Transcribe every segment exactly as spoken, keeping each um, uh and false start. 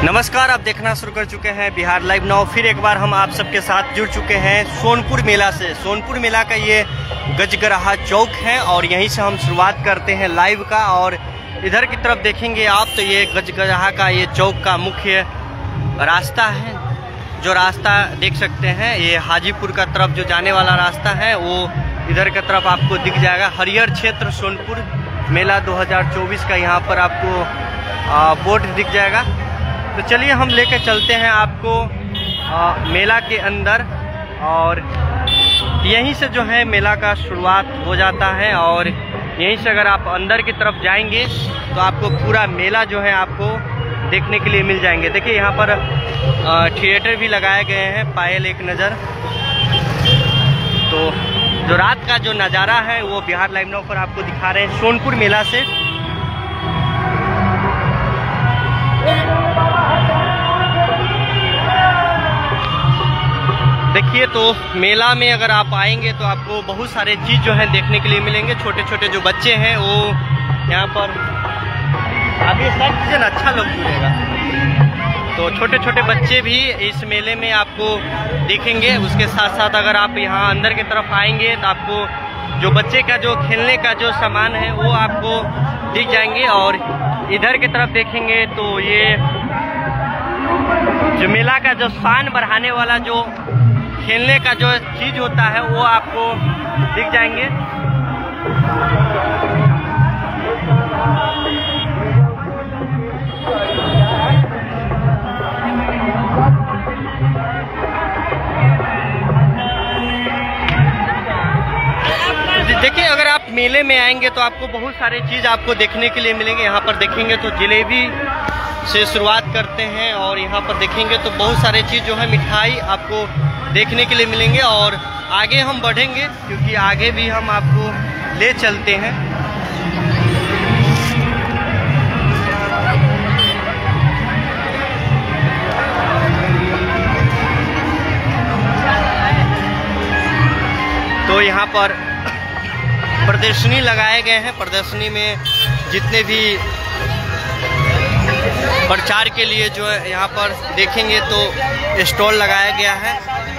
नमस्कार, आप देखना शुरू कर चुके हैं बिहार लाइव नाउ। फिर एक बार हम आप सबके साथ जुड़ चुके हैं सोनपुर मेला से। सोनपुर मेला का ये गजगराहा चौक है और यहीं से हम शुरुआत करते हैं लाइव का। और इधर की तरफ देखेंगे आप तो ये गजगराहा का ये चौक का मुख्य रास्ता है। जो रास्ता देख सकते हैं ये हाजीपुर का तरफ जो जाने वाला रास्ता है वो इधर की तरफ आपको दिख जाएगा। हरियर क्षेत्र सोनपुर मेला दो हज़ार चौबीस का यहाँ पर आपको बोर्ड दिख जाएगा। तो चलिए हम लेकर चलते हैं आपको आ, मेला के अंदर। और यहीं से जो है मेला का शुरुआत हो जाता है और यहीं से अगर आप अंदर की तरफ जाएंगे तो आपको पूरा मेला जो है आपको देखने के लिए मिल जाएंगे। देखिए यहाँ पर थिएटर भी लगाए गए हैं, पायल एक नज़र। तो जो रात का जो नज़ारा है वो बिहार लाइव नाउ पर आपको दिखा रहे हैं सोनपुर मेला से। देखिए तो मेला में अगर आप आएंगे तो आपको बहुत सारे चीज़ जो है देखने के लिए मिलेंगे। छोटे छोटे जो बच्चे हैं वो यहाँ पर अभी सब चीज़ें अच्छा लग जुड़ेगा। तो छोटे छोटे बच्चे भी इस मेले में आपको दिखेंगे। उसके साथ साथ अगर आप यहाँ अंदर की तरफ आएंगे तो आपको जो बच्चे का जो खेलने का जो सामान है वो आपको दिख जाएंगे। और इधर की तरफ देखेंगे तो ये जो मेला का जो शान बढ़ाने वाला जो खेलने का जो चीज़ होता है वो आपको दिख जाएंगे। देखिए अगर आप मेले में आएंगे तो आपको बहुत सारे चीज़ आपको देखने के लिए मिलेंगे। यहाँ पर देखेंगे तो जलेबी से शुरुआत करते हैं और यहाँ पर देखेंगे तो बहुत सारे चीज़ जो है मिठाई आपको देखने के लिए मिलेंगे। और आगे हम बढ़ेंगे क्योंकि आगे भी हम आपको ले चलते हैं। तो यहाँ पर प्रदर्शनी लगाए गए हैं। प्रदर्शनी में जितने भी प्रचार के लिए जो है यहाँ पर देखेंगे तो स्टॉल लगाया गया है।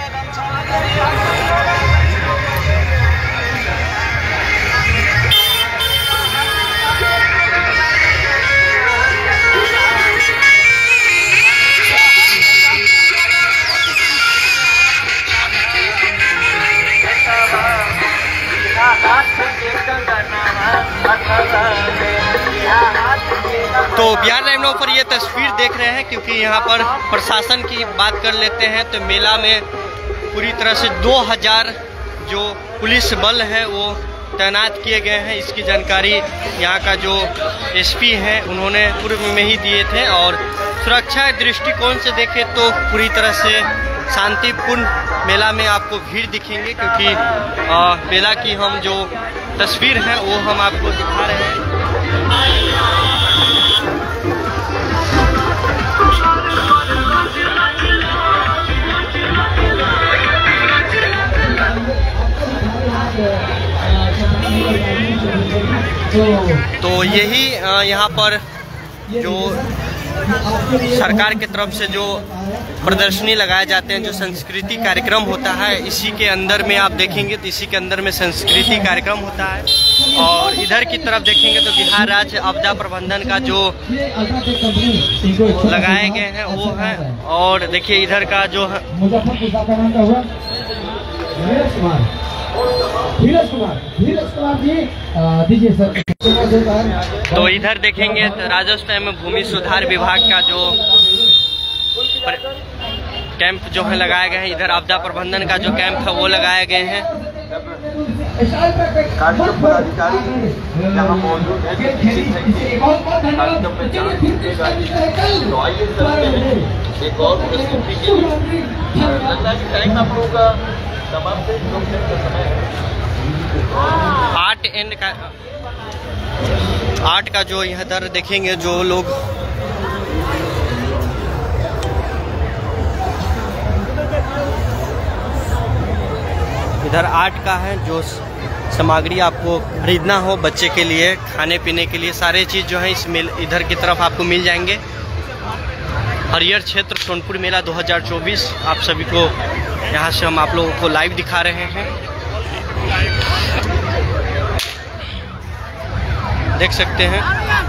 तो बिहार लाइव नाउ पर ये तस्वीर देख रहे हैं क्योंकि यहाँ पर प्रशासन की बात कर लेते हैं तो मेला में पूरी तरह से दो हज़ार जो पुलिस बल है वो तैनात किए गए हैं। इसकी जानकारी यहाँ का जो एसपी है उन्होंने पूर्व में ही दिए थे। और सुरक्षा दृष्टिकोण से देखें तो पूरी तरह से शांतिपूर्ण मेला में आपको भीड़ दिखेंगे क्योंकि आ, मेला की हम जो तस्वीर है वो हम आपको दिखा रहे हैं। तो यही यहाँ पर जो सरकार की तरफ से जो प्रदर्शनी लगाए जाते हैं, जो संस्कृति कार्यक्रम होता है, इसी के अंदर में आप देखेंगे तो इसी के अंदर में संस्कृति कार्यक्रम होता है। और इधर की तरफ देखेंगे तो बिहार राज्य आपदा प्रबंधन का जो लगाए गए हैं वो है। और देखिए इधर का जो है तो इधर देखेंगे तो राजस्व एवं भूमि सुधार विभाग का जो कैंप जो है लगाए गए हैं। इधर आपदा प्रबंधन का जो कैंप है वो लगाए गए हैं। कार्यक्रम पदाधिकारी यहाँ मौजूद है। तो आइए चलते हैं एक और प्रस्तुति के लिए। लगता है कि टाइम आप लोगों का समाप्त है। आर्ट एंड का आर्ट का जो यहाँ दर देखेंगे जो लोग इधर आर्ट का है। जो सामग्री आपको खरीदना हो बच्चे के लिए, खाने पीने के लिए, सारे चीज़ जो है इस मिल इधर की तरफ आपको मिल जाएंगे। हरियर क्षेत्र सोनपुर मेला दो हज़ार चौबीस आप सभी को यहाँ से हम आप लोगों को लाइव दिखा रहे हैं। देख सकते हैं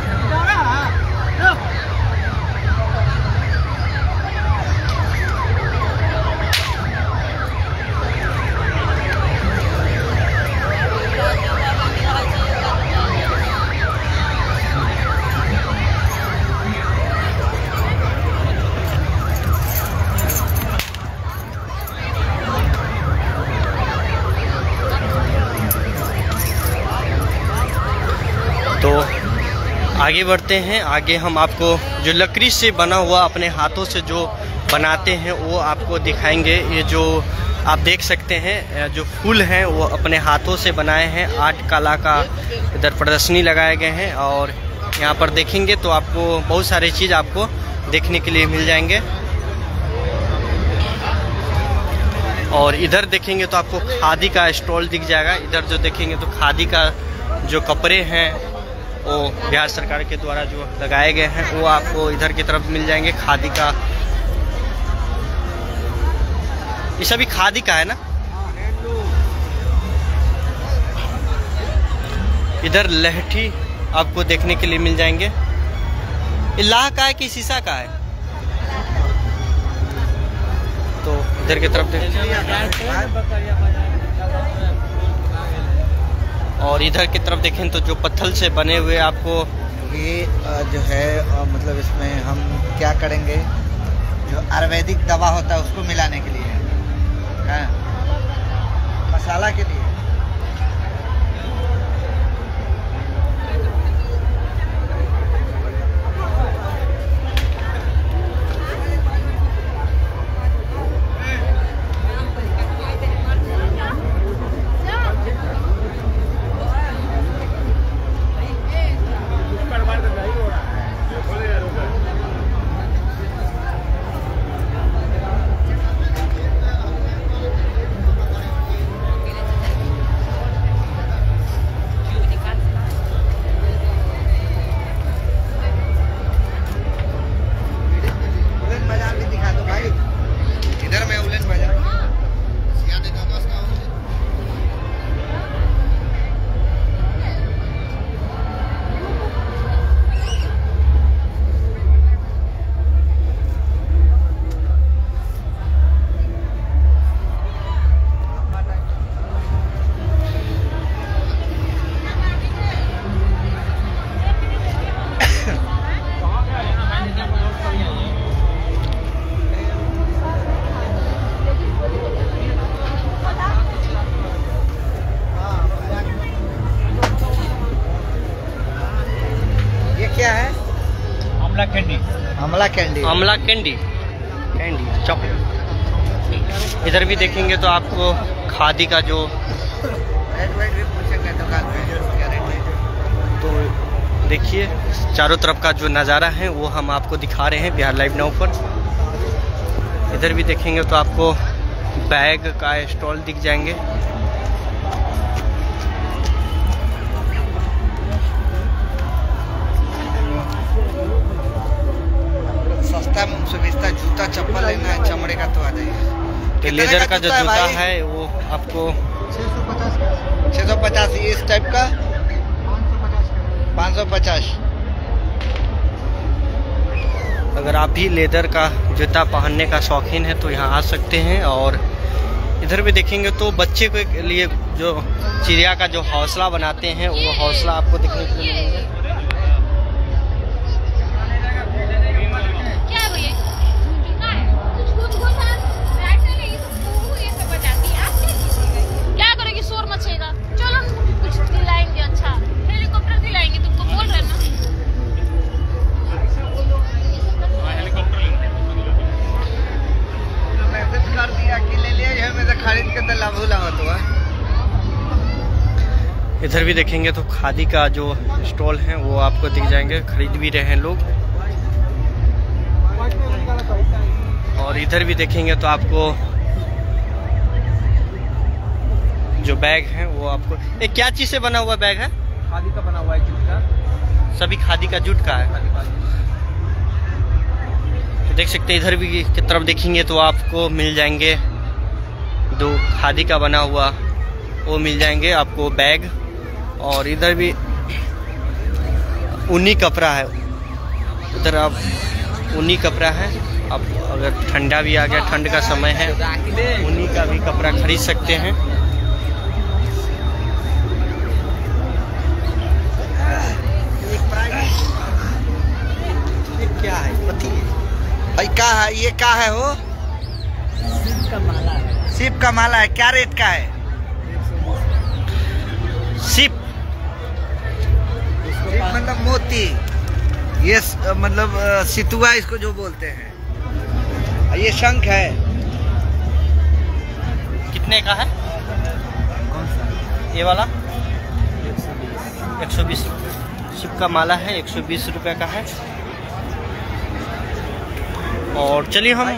तो आगे बढ़ते हैं। आगे हम आपको जो लकड़ी से बना हुआ अपने हाथों से जो बनाते हैं वो आपको दिखाएंगे। ये जो आप देख सकते हैं जो फूल हैं वो अपने हाथों से बनाए हैं। आर्ट कला का इधर प्रदर्शनी लगाए गए हैं और यहाँ पर देखेंगे तो आपको बहुत सारी चीज़ आपको देखने के लिए मिल जाएंगे। और इधर देखेंगे तो आपको खादी का स्टॉल दिख जाएगा। इधर जो देखेंगे तो खादी का जो कपड़े हैं वो बिहार सरकार के द्वारा जो लगाए गए हैं वो आपको इधर की तरफ मिल जाएंगे। खादी का, ये सभी खादी का है ना। इधर लहठी आपको देखने के लिए मिल जाएंगे। ये लाह का है कि शीशा का है? तो इधर की तरफ और इधर की तरफ देखें तो जो पत्थर से बने हुए आपको ये जो है मतलब इसमें हम क्या करेंगे, जो आयुर्वेदिक दवा होता है उसको मिलाने के लिए है, मसाला के लिए। क्या है? Amla candy. Amla candy. Amla candy candy chocolate. इधर भी देखेंगे तो आपको खादी का जो रेट वेट भी पूछेंगे दुकान पे क्या रेट है। तो देखिए चारों तरफ का जो नज़ारा है वो हम आपको दिखा रहे हैं बिहार लाइव नाउ पर। इधर भी देखेंगे तो आपको बैग का स्टॉल दिख जाएंगे। सस्ता सुविस्ता जूता चप्पल लेना है चमड़े का तो आ जाइए। लेदर का जो जूता है वो आपको छः सौ पचास इस टाइप का पाँच सौ पचास। अगर आप भी लेदर का जूता पहनने का शौकीन है तो यहाँ आ सकते हैं। और इधर भी देखेंगे तो बच्चे के लिए जो चिड़िया का जो हौसला बनाते हैं वो हौसला आपको देखने को मिलेगा। इधर भी देखेंगे तो खादी का जो स्टॉल है वो आपको दिख जाएंगे, खरीद भी रहे हैं लोग। और इधर भी देखेंगे तो आपको जो बैग है वो आपको, ये क्या चीज से बना हुआ बैग है? खादी का बना हुआ है, जूट का। सभी खादी का जूट का है। देख सकते हैं इधर भी की तरफ देखेंगे तो आपको मिल जाएंगे दो खादी का बना हुआ वो मिल जाएंगे आपको बैग, और इधर भी ऊनी कपड़ा है, उधर आप ऊनी कपड़ा है। अब अगर ठंडा भी आ गया, ठंड का समय है, ऊनी का भी कपड़ा खरीद सकते हैं। ये क्या है पति भाई? क्या है ये? क्या है वो? शिव का माला है। शिव का माला है। क्या रेट का है? शिव मतलब मोती, ये स- मतलब अ, सितुआ इसको जो बोलते हैं। ये शंख है। कितने का है कौन सा? ये वाला? एक सौ बीस। एक सौ बीस। शिव का माला है, एक सौ बीस रुपये का है। और चलिए हम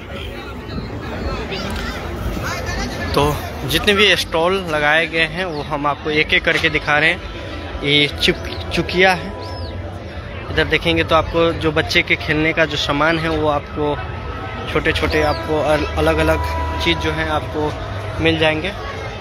तो जितने भी स्टॉल लगाए गए हैं वो हम आपको एक एक करके दिखा रहे हैं। ये चुप चुकिया है। इधर देखेंगे तो आपको जो बच्चे के खेलने का जो सामान है वो आपको छोटे छोटे आपको अलग अलग चीज़ जो है आपको मिल जाएंगे।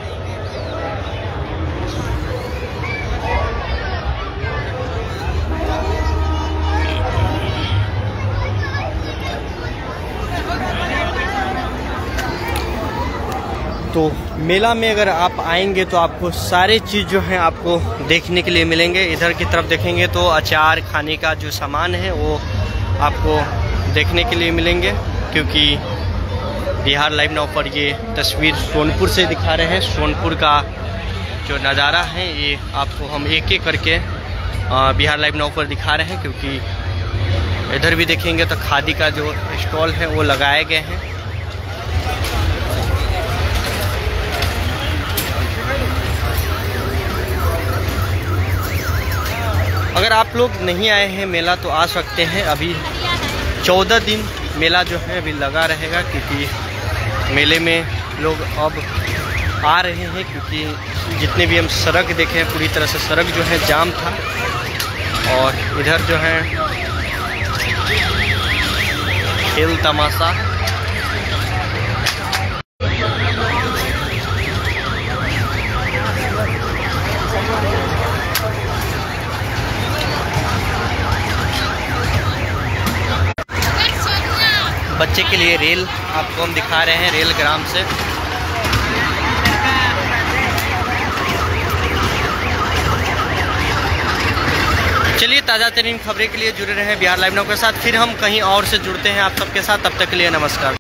तो मेला में अगर आप आएंगे तो आपको सारे चीज़ जो है आपको देखने के लिए मिलेंगे। इधर की तरफ देखेंगे तो अचार खाने का जो सामान है वो आपको देखने के लिए मिलेंगे, क्योंकि बिहार लाइव नाउ पर ये तस्वीर सोनपुर से दिखा रहे हैं। सोनपुर का जो नज़ारा है ये आपको हम एक एक करके बिहार लाइव नाउ पर दिखा रहे हैं, क्योंकि इधर भी देखेंगे तो खादी का जो स्टॉल है वो लगाए गए हैं। अगर आप लोग नहीं आए हैं मेला तो आ सकते हैं। अभी चौदह दिन मेला जो है अभी लगा रहेगा, क्योंकि मेले में लोग अब आ रहे हैं, क्योंकि जितने भी हम सड़क देखे हैं पूरी तरह से सड़क जो है जाम था। और इधर जो है खेल तमाशा, बच्चे के लिए रेल आपको हम दिखा रहे हैं, रेल ग्राम से। चलिए ताज़ा तरीन खबरें के लिए जुड़े रहे बिहार लाइव नाउ के साथ। फिर हम कहीं और से जुड़ते हैं आप सबके साथ। तब तक के लिए नमस्कार।